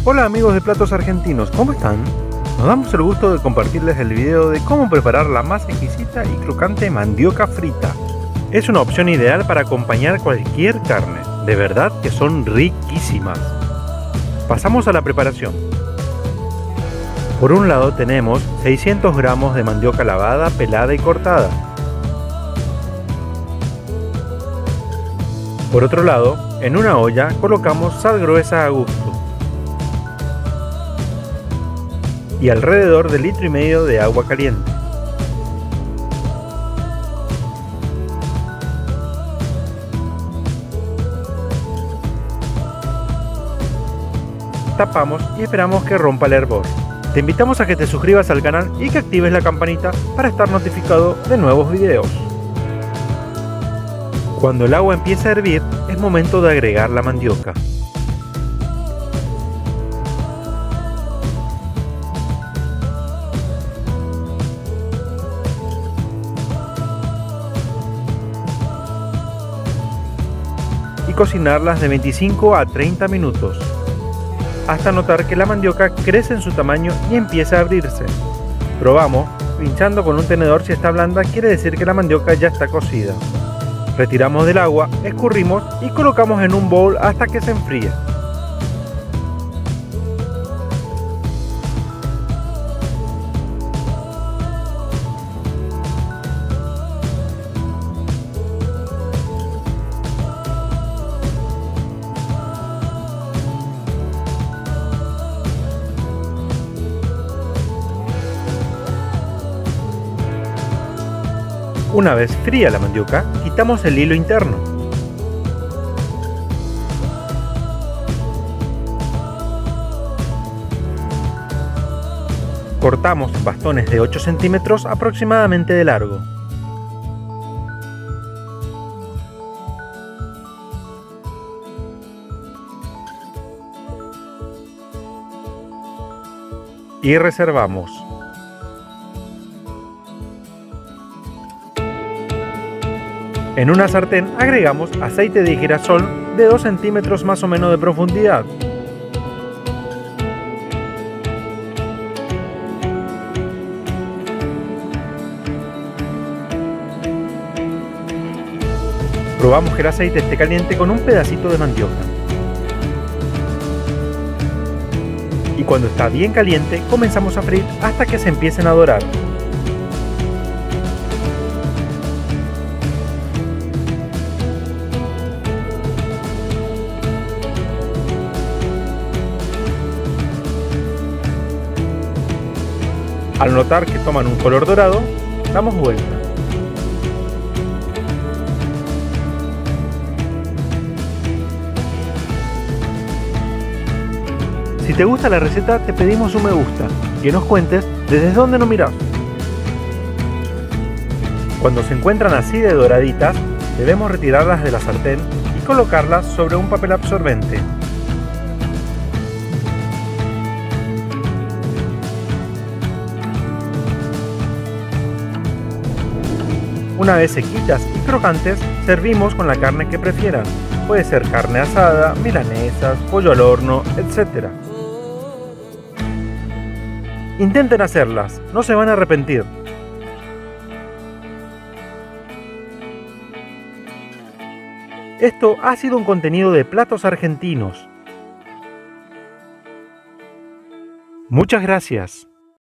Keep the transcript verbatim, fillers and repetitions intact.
Hola amigos de Platos Argentinos, ¿cómo están? Nos damos el gusto de compartirles el video de cómo preparar la más exquisita y crocante mandioca frita. Es una opción ideal para acompañar cualquier carne, de verdad que son riquísimas. Pasamos a la preparación. Por un lado tenemos seiscientos gramos de mandioca lavada, pelada y cortada. Por otro lado, en una olla colocamos sal gruesa a gusto y alrededor de litro y medio de agua caliente. Tapamos y esperamos que rompa el hervor. Te invitamos a que te suscribas al canal y que actives la campanita para estar notificado de nuevos videos. Cuando el agua empiece a hervir, es momento de agregar la mandioca. Y cocinarlas de veinticinco a treinta minutos, hasta notar que la mandioca crece en su tamaño y empieza a abrirse. Probamos, pinchando con un tenedor. Si está blanda, quiere decir que la mandioca ya está cocida. Retiramos del agua, escurrimos y colocamos en un bowl hasta que se enfríe. Una vez fría la mandioca, quitamos el hilo interno. Cortamos bastones de ocho centímetros aproximadamente de largo. Y reservamos. En una sartén agregamos aceite de girasol de dos centímetros más o menos de profundidad. Probamos que el aceite esté caliente con un pedacito de mandioca. Y cuando está bien caliente, comenzamos a freír hasta que se empiecen a dorar. Al notar que toman un color dorado, damos vuelta. Si te gusta la receta, te pedimos un me gusta y que nos cuentes desde dónde nos mirás. Cuando se encuentran así de doraditas, debemos retirarlas de la sartén y colocarlas sobre un papel absorbente. Una vez sequitas y crocantes, servimos con la carne que prefieran. Puede ser carne asada, milanesas, pollo al horno, etcétera. Intenten hacerlas, no se van a arrepentir. Esto ha sido un contenido de Platos Argentinos. Muchas gracias.